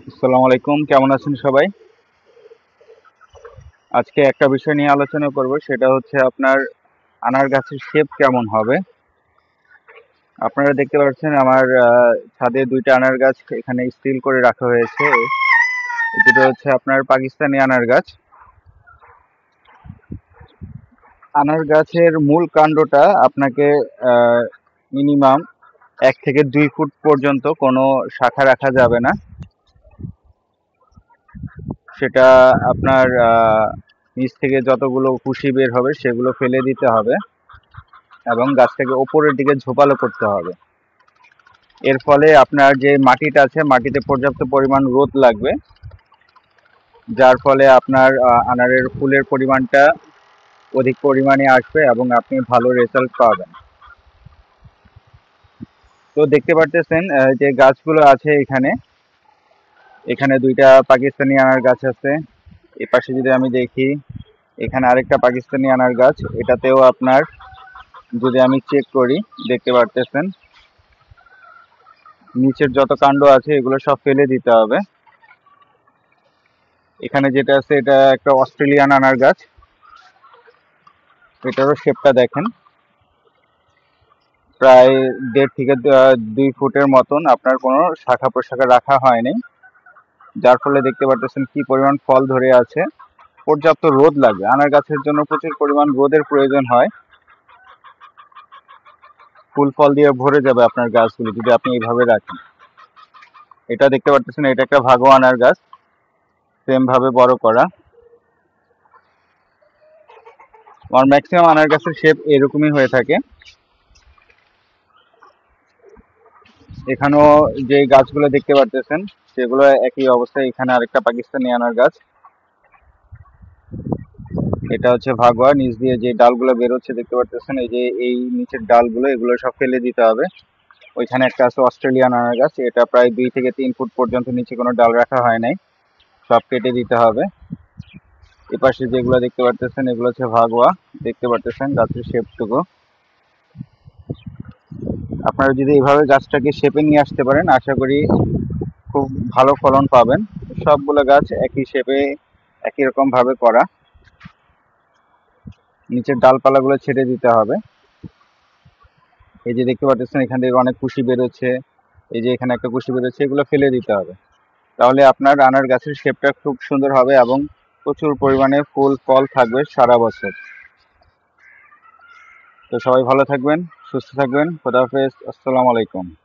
আসসালামু আলাইকুম, কেমন আছেন সবাই? আজকে একটা বিষয় নিয়ে আলোচনা করব, সেটা হচ্ছে আপনার আনার গাছের শেপ কেমন হবে। আপনারা দেখতে পাচ্ছেন আমার ছাদে দুইটা আনার গাছ এখানে স্টিল করে রাখা হয়েছে। দুটো হচ্ছে আপনার পাকিস্তানি আনার গাছ। আনার গাছের মূল কাণ্ডটা আপনাকে মিনিমাম 1 থেকে 2 ফুট পর্যন্ত কোনো শাখা রাখা যাবে না। সেটা আপনার নিচ থেকে যতগুলো কুশি বের হবে সেগুলো ফেলে দিতে হবে এবং গাছটাকে ওপরের দিকে ঝোপালো করতে হবে। এর ফলে আপনার যে মাটিটা আছে, মাটিতে পর্যাপ্ত পরিমাণ রোদ লাগবে, যার ফলে আপনার আনারের ফুলের পরিমাণটা অধিক পরিমাণে আসবে এবং আপনি ভালো রেজাল্ট পাবেন। তো দেখতে পারতেছেন যে গাছগুলো আছে এখানে এখানে দুইটা পাকিস্তানি আনার গাছ আছে। এ পাশে যদি আমি দেখি, এখানে আরেকটা পাকিস্তানি আনার গাছ, এটাতেও আপনার যদি আমি চেক করি দেখতে পারতেছেন নিচের যত কাণ্ড আছে এগুলো সব ফেলে দিতে হবে। এখানে যেটা আছে এটা একটা অস্ট্রেলিয়ান আনার গাছ, এটারও শেপটা দেখেন, প্রায় 1.5 থেকে 2 ফুটের মতন আপনার কোনো শাখা প্রশাখা রাখা হয়নি, যার ফলে দেখতে পারতেছেন কি পরিমাণ ফল ধরে আছে। পর্যাপ্ত রোদ লাগে, আনার গাছের জন্য প্রচুর পরিমাণ রোদের প্রয়োজন হয়। ফুল ফল দিয়ে ভরে যাবে আপনার গাছগুলি যদি আপনি এইভাবে রাখেন। এটা দেখতে পারতেছেন, এটা একটা ভাগো আনার গাছ, সেম ভাবে বড় করা। আর ম্যাক্সিমাম আনার গাছের শেপ এরকমই হয়ে থাকে। এখানেও যে গাছগুলো দেখতে পারতেছেন সেগুলো একই অবস্থায়। এখানে আরেকটা পাকিস্তানি আনার গাছ, এটা হচ্ছে ভাগোয়া। নিচ দিয়ে যে ডালগুলো বেরোচ্ছে দেখতে পারতেছেন, এই যে এই নিচের ডালগুলো, এগুলো সব ফেলে দিতে হবে। ওইখানে একটা আছে অস্ট্রেলিয়ান আনার গাছ, এটা প্রায় 2 থেকে 3 ফুট পর্যন্ত নিচে কোনো ডাল রাখা হয় নাই, সব কেটে দিতে হবে। এপাশে যেগুলো দেখতে পারতেছেন এগুলো হচ্ছে ভাগোয়া। দেখতে পারতেছেন গাছের শেপটুকু। আপনারা যদি এইভাবে গাছটাকে শেপে নিয়ে আসতে পারেন, আশা করি খুব ভালো ফলন পাবেন। সবগুলো গাছ একই শেপে, একই রকম ভাবে করা। নিচের ডালপালাগুলো ছেড়ে দিতে হবে। এই যে দেখতে পাচ্ছেন এখান থেকে অনেক কুশি বেরোচ্ছে, এই যে এখানে একটা কুশি বেরোচ্ছে, এগুলো ফেলে দিতে হবে। তাহলে আপনার আনার গাছের শেপটা খুব সুন্দর হবে এবং প্রচুর পরিমাণে ফুল ফল থাকবে সারা বছর। তো সবাই ভালো থাকবেন, সুস্থ থাকবেন। খোদা হাফেজ, আসসালামু আলাইকুম।